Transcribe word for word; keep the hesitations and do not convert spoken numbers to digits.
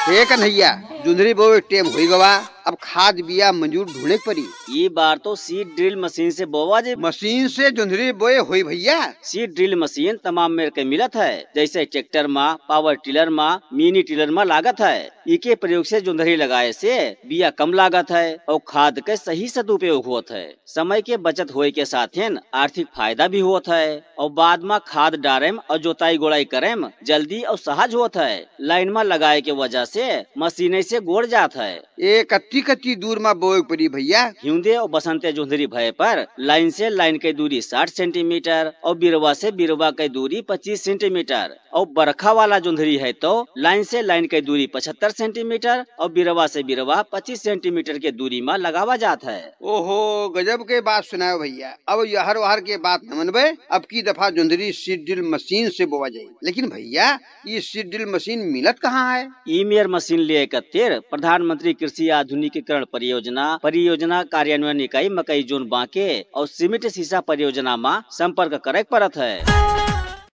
हे कन्हैया, जुंदरी बोवे टेम हुई गवा, अब खाद बिया मंजूर ढूंढने की पड़ी। ये बार तो सीड ड्रिल मशीन से बोवा जे मशीन से जुंदरी बोए हुई भैया। सीड ड्रिल मशीन तमाम मेरे के मिलत है, जैसे ट्रैक्टर में, पावर टिलर में, मिनी टिलर में लागत है। इके प्रयोग से जुंदरी लगाए से बिया कम लागत है और खाद के सही सदुपयोग होता है। समय के बचत होए के साथ आर्थिक फायदा भी होता है और बाद में खाद डारेम और जोताई गोड़ाई करेम जल्दी और सहज होता है। लाइन में लगाए के वजह से मशीने से गोड़ जाता है। ए कच्ची कच्ची दूर में बोए पड़ी भैया। हिंदे और बसंते जुंदरी भय पर लाइन से लाइन की दूरी साठ सेंटीमीटर और बिरवा से बिरवा की दूरी पच्चीस सेंटीमीटर और बरखा वाला जुंदरी है तो लाइन से लाइन की दूरी पचहत्तर सेंटीमीटर और बिरवा से बिरवा पच्चीस सेंटीमीटर के दूरी में लगावा जाता है। ओहो, गजब के बात सुनाओ भैया। अब यहर वहर के बात न मनबे, अब की दफा जुंदरी सीड ड्रिल मशीन से बोवा जाये। लेकिन भैया, ये सीड ड्रिल मशीन मिलत कहाँ है? ई मेयर मशीन लिए कत्तेर प्रधानमंत्री कृषि आधुनिकीकरण परियोजना परियोजना कार्यान्वयन इकाई मकई जोन बांके और सीमेंट शीशा परियोजना में संपर्क करे पड़त है।